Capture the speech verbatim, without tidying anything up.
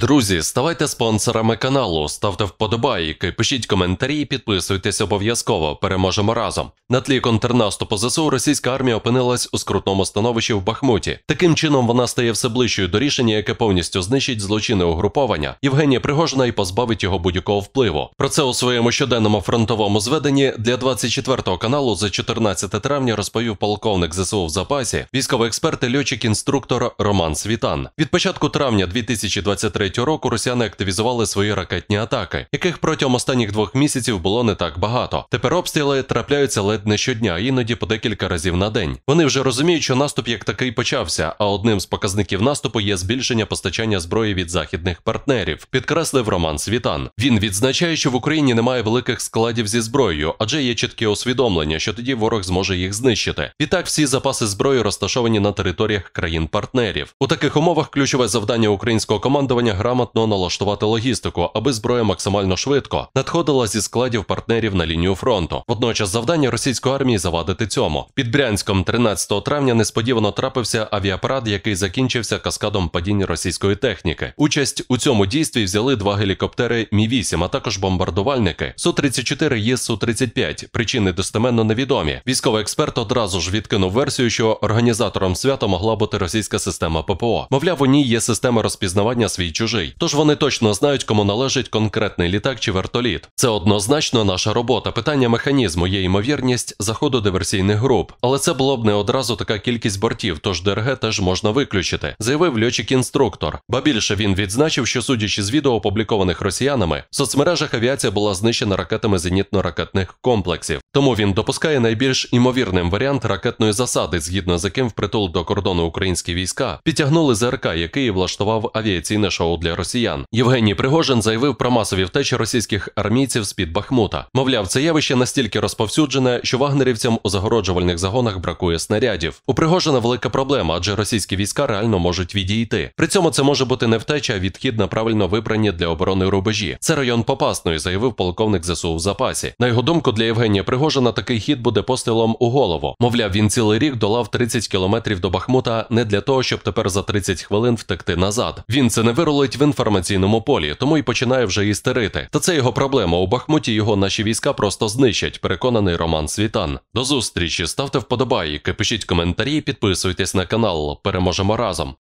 Друзі, ставайте спонсорами каналу, ставте вподобайки, пишіть коментарі, підписуйтесь обов'язково, переможемо разом. На тлі контрнаступу ЗСУ російська армія опинилась у скрутному становищі в Бахмуті. Таким чином вона стає все ближчою до рішення, яке повністю знищить злочинне угруповання Євгенія Пригожина і позбавить його будь-якого впливу. Про це у своєму щоденному фронтовому зведенні для двадцять четвертого каналу за чотирнадцяте травня розповів полковник ЗСУ в запасі, військовий експерт і льотчик-інструктор Роман Світан. Від початку травня дві тисячі двадцять третього року росіяни активізували свої ракетні атаки, яких протягом останніх двох місяців було не так багато. Тепер обстріли трапляються ледь не щодня, іноді по декілька разів на день. Вони вже розуміють, що наступ як такий почався, а одним з показників наступу є збільшення постачання зброї від західних партнерів, підкреслив Роман Світан. Він відзначає, що в Україні немає великих складів зі зброєю, адже є чітке усвідомлення, що тоді ворог зможе їх знищити. Відтак всі запаси зброї розташовані на територіях країн-партнерів. У таких умовах ключове завдання українського командування грамотно налаштувати логістику, аби зброя максимально швидко надходила зі складів партнерів на лінію фронту. Водночас завдання російської армії завадити цьому. Під Брянськом тринадцятого травня несподівано трапився авіапарад, який закінчився каскадом падінь російської техніки. Участь у цьому дійстві взяли два гелікоптери Мі вісім, а також бомбардувальники Су тридцять чотири і Су тридцять п'ять. Причини достеменно невідомі. Військовий експерт одразу ж відкинув версію, що організатором свята могла бути російська система ППО. Мовляв, у ній є система розпізнавання свій-чужий. Тож вони точно знають, кому належить конкретний літак чи вертоліт. Це однозначно наша робота. Питання механізму є ймовірність заходу диверсійних груп. Але це було б не одразу така кількість бортів, тож ДРГ теж можна виключити, заявив льотчик-інструктор. Ба більше він відзначив, що судячи з відео, опублікованих росіянами, в соцмережах авіація була знищена ракетами зенітно-ракетних комплексів. Тому він допускає найбільш імовірним варіант ракетної засади, згідно з яким впритул до кордону українські війська підтягнули ЗРК, який влаштував авіаційне шоу для росіян. Євгеній Пригожин заявив про масові втечі російських армійців з-під Бахмута. Мовляв, це явище настільки розповсюджене, що вагнерівцям у загороджувальних загонах бракує снарядів. У Пригожина велика проблема, адже російські війська реально можуть відійти. При цьому це може бути не втеча, а відхід на правильно вибрані для оборони рубежі. Це район Попасної, заявив полковник ЗСУ в запасі. На його думку, для Євгенія Пригожина такий хід буде пострілом у голову. Мовляв, він цілий рік долав тридцять кілометрів до Бахмута не для того, щоб тепер за тридцять хвилин втекти назад. Він це не вирулить в інформаційному полі, тому й починає вже істерити. Та це його проблема. У Бахмуті його наші війська просто знищать, переконаний Роман Світан. До зустрічі, ставте вподобайки, пишіть коментарі, підписуйтесь на канал. Переможемо разом.